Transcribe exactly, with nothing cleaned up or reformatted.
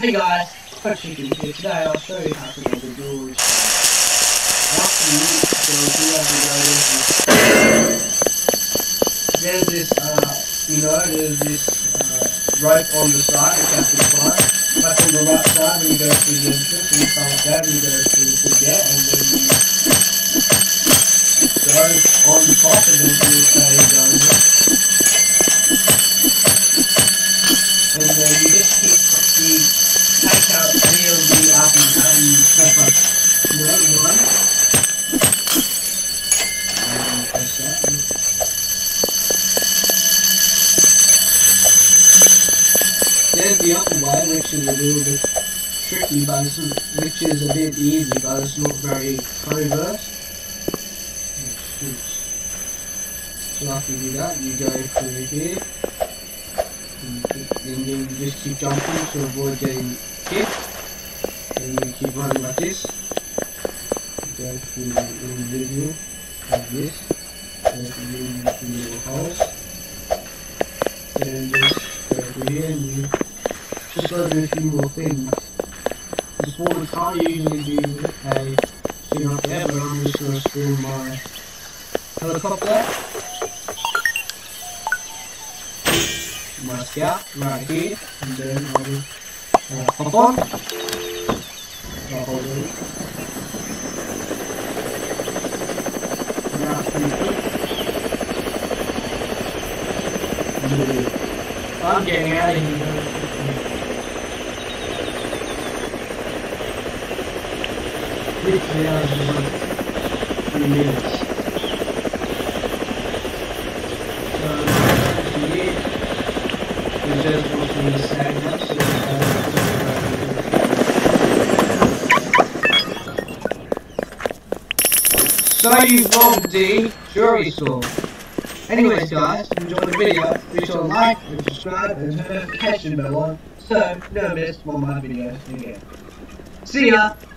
Hey guys, Chicken here. Today I'll show you how to build the doors. After you go do every there's this, uh, you know, there's this uh, rope on the side which you have to climb. Like on the right side when you go through the entrance, and you climb up there and you go through the gate, and then you go on top and then you stay going there. And then you just keep the take out any of the items and press like, you know, you know, and press that. There's the other way, which is a little bit tricky, but it's, which is a bit easy, but it's not very covert. So after you do that, you go through here. Then you just keep jumping to avoid getting hit. And you keep running like this. Go through individual like this. Go through the little holes. Then just go through here and you just open a few more things. The spawn can't usually do a thing up there, but I'm just going to spawn my helicopter. My scout right here, and then I'll uh, hop on. I'll hold it. Now pretty quick. I'm getting out of here. Literally out of like three minutes. So here. Just watching the side up, so So you robbed the jury sword. Anyways guys, enjoy the video, be sure to like and subscribe and turn the notification bell on so you don't miss one of my videos again. See ya!